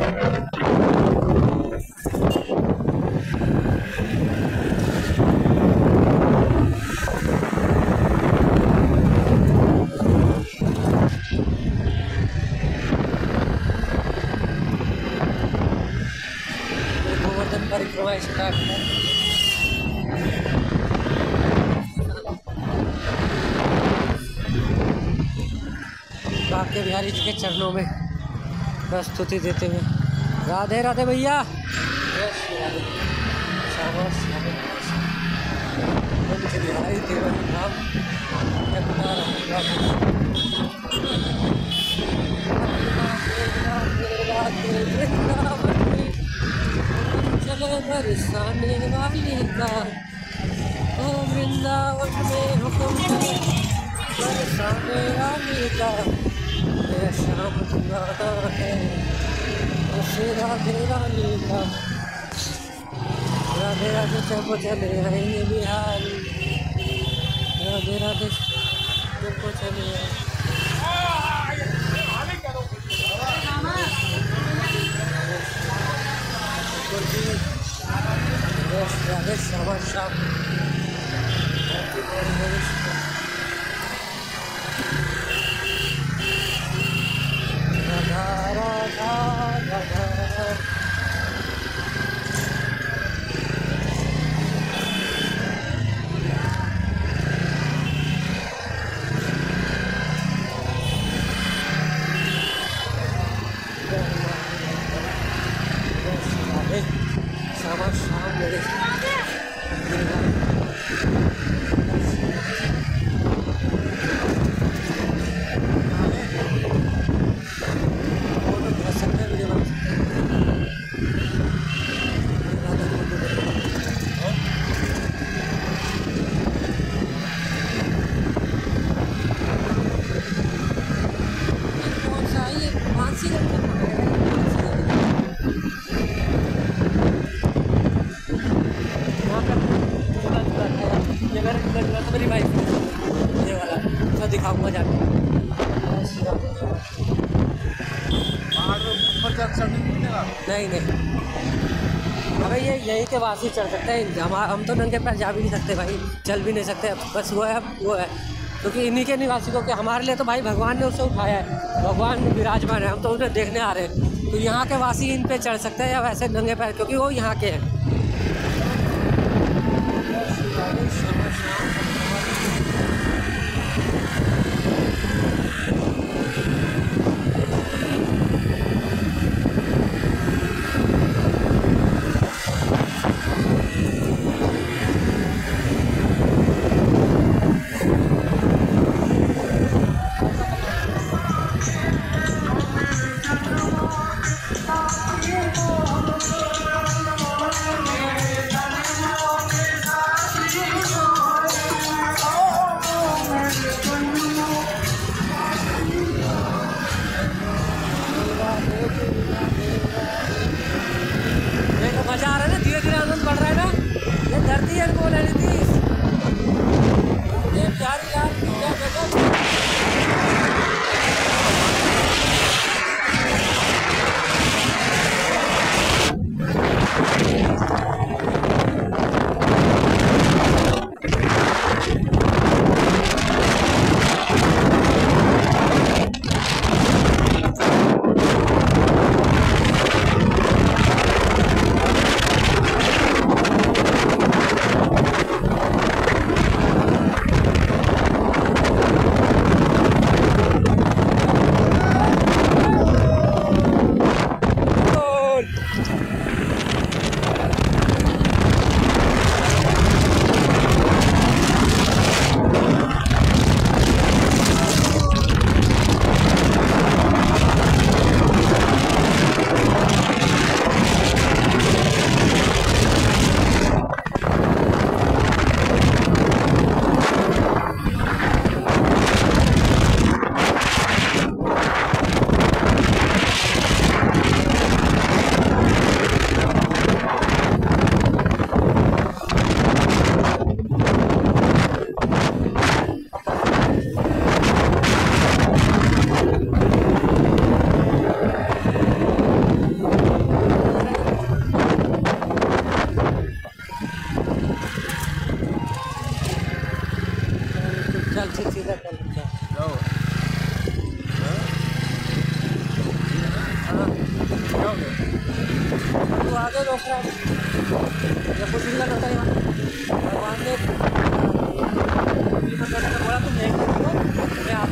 परिक्रमा स्टार्ट है। बाके बिहारी जी के चरणों में प्रस्तुति देते हुए राधे राधे भैया। बिहारी देवन नाम चले बरसाने वाली का ओ वृंदावन में हुक्म बरसाने वाली का मेरा श्याम दीवाना है उसे राधे रानी का। राधे राधे चलो चले आएंगे बिहारी, राधे राधे चलो चले राधे श्यामा श्याम राधा राधा राधा। श्यामा श्याम मेरे मेरी बाइक ये वाला तो दिखाऊंगा जाके। नहीं नहीं अबे ये यही के वासी चढ़ सकते हैं, हम तो नंगे पैर जा भी नहीं सकते भाई, चल भी नहीं सकते। बस वो है क्योंकि इन्हीं के निवासी को, कि हमारे लिए तो भाई भगवान ने उसे उठाया है, भगवान विराजमान है, हम तो उन्हें देखने आ रहे हैं। तो यहाँ के वासी इन पे चढ़ सकते हैं या वैसे नंगे पैर, क्योंकि वो यहाँ के हैं। जाओगे, तू आगे रोक रहा है, ये कुछ भी गलत होता है। भगवान ने बोला तुम यहीं पे रुको, मैं